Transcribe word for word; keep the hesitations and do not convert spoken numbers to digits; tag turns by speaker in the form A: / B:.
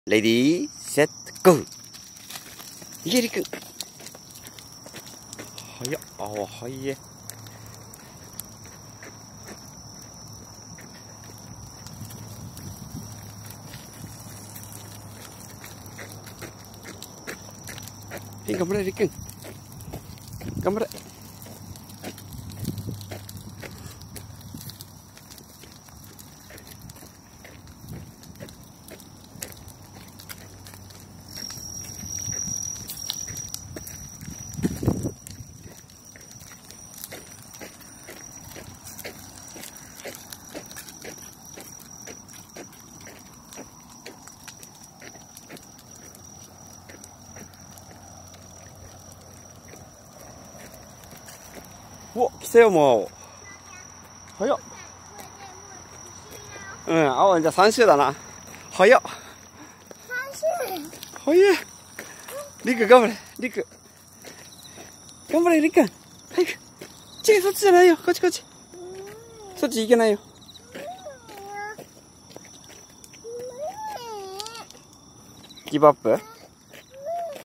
A: レディー、セット、ゴー。いけるくん。早っ。ああ、早い。はい、頑張れ、りくん。頑張れ。お、来たよ、もう。早っ。うん、青じゃあさん周だな。早っ。
B: さん周。
A: 早い。りく、頑張れ。りく。頑張れ、りくん。早く。違う、そっちじゃないよ。こっちこっち。そっち行けないよ。ギブアップ。